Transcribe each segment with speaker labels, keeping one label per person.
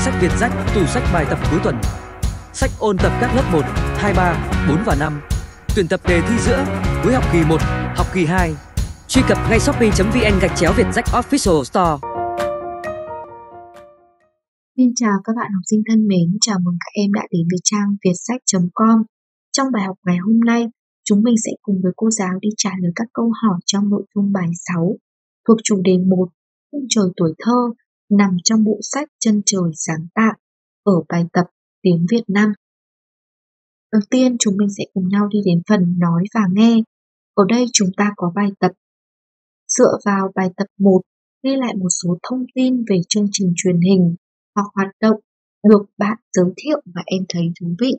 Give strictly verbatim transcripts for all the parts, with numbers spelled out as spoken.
Speaker 1: sách Việt Rách, tủ sách bài tập cuối tuần. Sách ôn tập các lớp một, hai, ba, bốn và năm. Tuyển tập đề thi giữa cuối học kỳ một, học kỳ hai. Truy cập ngay shopee chấm vn gạch chéo Việt Rách Official Store.
Speaker 2: Xin chào các bạn học sinh thân mến, chào mừng các em đã đến với trang vietsách chấm com. Trong bài học ngày hôm nay, chúng mình sẽ cùng với cô giáo đi trả lời các câu hỏi trong nội dung bài sáu thuộc chủ đề một, Khung trời tuổi thơ, nằm trong bộ sách Chân trời sáng tạo ở bài tập tiếng Việt Nam. Đầu tiên chúng mình sẽ cùng nhau đi đến phần nói và nghe. Ở đây chúng ta có bài tập. Dựa vào bài tập một, ghi lại một số thông tin về chương trình truyền hình hoặc hoạt động được bạn giới thiệu mà em thấy thú vị.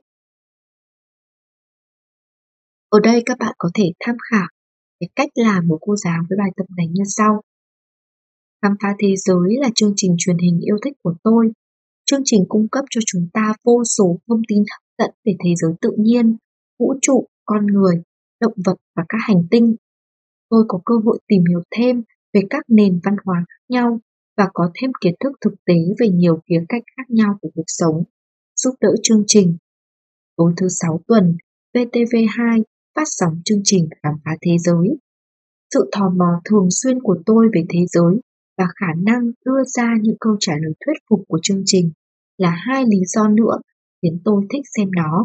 Speaker 2: Ở đây các bạn có thể tham khảo cái cách làm của cô giáo với bài tập này như sau. Khám phá thế giới là chương trình truyền hình yêu thích của tôi. Chương trình cung cấp cho chúng ta vô số thông tin hấp dẫn về thế giới tự nhiên, vũ trụ, con người, động vật và các hành tinh. Tôi có cơ hội tìm hiểu thêm về các nền văn hóa khác nhau và có thêm kiến thức thực tế về nhiều khía cạnh khác nhau của cuộc sống, giúp đỡ chương trình. Tối thứ sáu tuần, vê tê vê hai phát sóng chương trình Khám phá thế giới. Sự tò mò thường xuyên của tôi về thế giới và khả năng đưa ra những câu trả lời thuyết phục của chương trình là hai lý do nữa khiến tôi thích xem nó.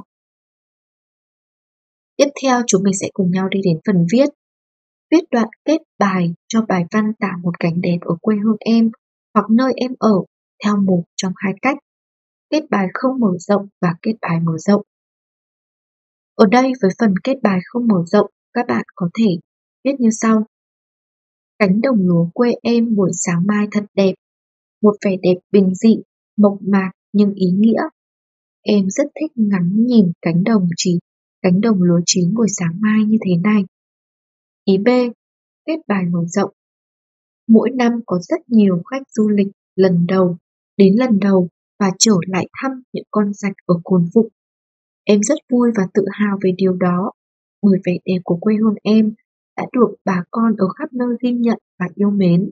Speaker 2: Tiếp theo chúng mình sẽ cùng nhau đi đến phần viết. Viết đoạn kết bài cho bài văn tả một cảnh đẹp ở quê hương em hoặc nơi em ở theo một trong hai cách. Kết bài không mở rộng và kết bài mở rộng. Ở đây với phần kết bài không mở rộng, các bạn có thể viết như sau. Cánh đồng lúa quê em buổi sáng mai thật đẹp, một vẻ đẹp bình dị, mộc mạc nhưng ý nghĩa. Em rất thích ngắm nhìn cánh đồng chín, cánh đồng lúa chín buổi sáng mai như thế này. Ý B, kết bài mở rộng. Mỗi năm có rất nhiều khách du lịch lần đầu, đến lần đầu và trở lại thăm những con rạch ở Cồn Vụng. Em rất vui và tự hào về điều đó, bởi vẻ đẹp của quê hương em đã được bà con ở khắp nơi ghi nhận và yêu mến.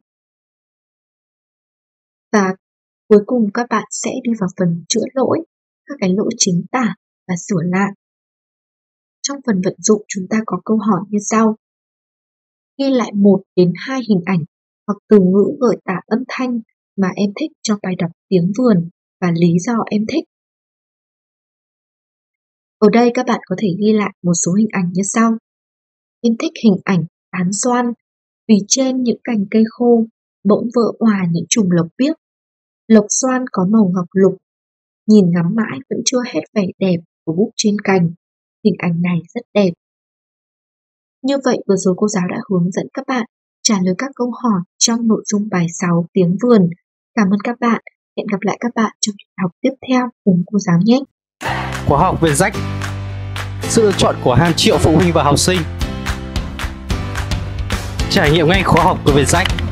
Speaker 2: Và cuối cùng các bạn sẽ đi vào phần chữa lỗi, các cái lỗi chính tả và sửa lại. Trong phần vận dụng chúng ta có câu hỏi như sau. Ghi lại một đến hai hình ảnh hoặc từ ngữ gợi tả âm thanh mà em thích trong bài đọc tiếng vườn và lý do em thích. Ở đây các bạn có thể ghi lại một số hình ảnh như sau. Em thích hình ảnh tán xoan vì trên những cành cây khô bỗng vỡ òa những chùm lộc biếc. Lộc xoan có màu ngọc lục, nhìn ngắm mãi vẫn chưa hết vẻ đẹp của búp trên cành. Hình ảnh này rất đẹp. Như vậy vừa rồi cô giáo đã hướng dẫn các bạn trả lời các câu hỏi trong nội dung bài sáu tiếng vườn. Cảm ơn các bạn. Hẹn gặp lại các bạn trong bài học tiếp theo cùng cô giáo nhé.
Speaker 3: Khóa học Việt Rách, sự lựa chọn của hàng triệu phụ huynh và học sinh. Trải nghiệm ngay khóa học của Việt Rách.